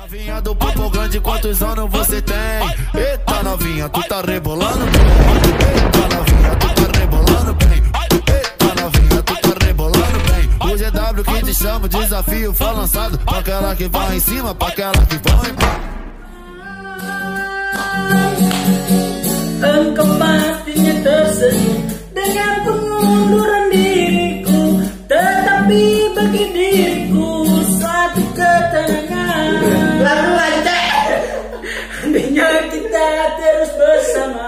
Novinha do papo grande, quantos anos você tem? Eita novinha, tu tá rebolando bem. Eita novinha, tu tá rebolando bem. Eita novinha, tu tá rebolando bem. O GW que te chama, o desafio foi lançado. Pra aquela que vai em cima, pra aquela que vai embaixo. Engkau pastinya tersenyum dengan pengunduran diriku, tetapi bagi diriku suatu ketenangan. Lalu aja, andainya kita terus bersama.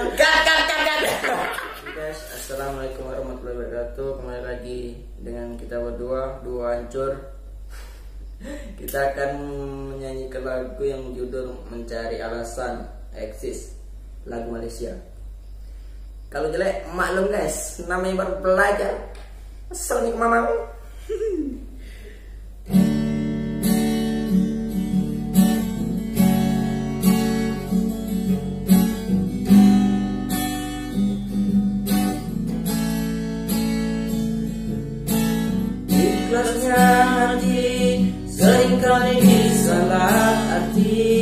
Guys, assalamualaikum warahmatullahi wabarakatuh. Kembali lagi dengan kita berdua, dua hancur. Kita akan menyanyikan lagu yang judul Mencari Alasan, Eksis, lagu Malaysia. Kalau jelek maklum guys, namanya baru belajar. Asal nih mama. Ikhlasnya hati seringkali disalah arti.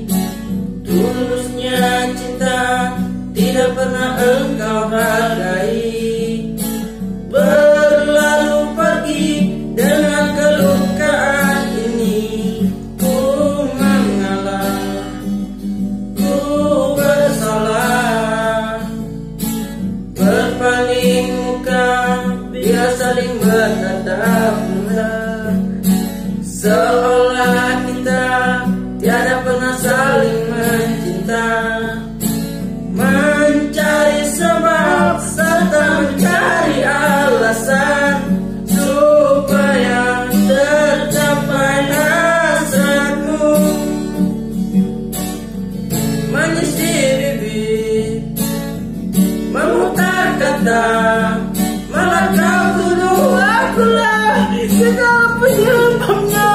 Tulusnya cinta tidak pernah engkau hargai. Berlalu pergi dengan kelukaan ini. Ku mengalah, ku bersalah. Berpaling muka biar saling bertatap muka, seolah kita tiada pernah saling mencinta. Mencari sebab serta mencari alasan supaya tercapai hasratmu. Menyisir bibir, memutar kata, malah kau tuduh akulah segala penyebabnya.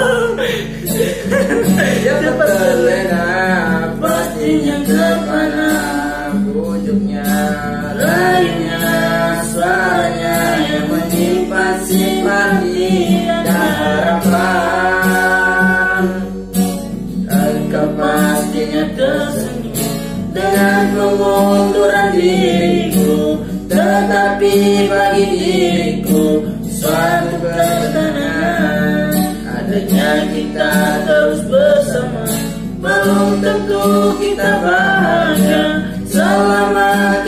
Yang terlena pastinya kemana ujungnya, rayunya, suaranya yang menyimpan simpati dan harapan. Engkau pastinya tersenyum dengan pengunduran diriku, tetapi bagi diriku suatu ketenangan. Adanya kita terus bersama, belum tentu kita bahagia selama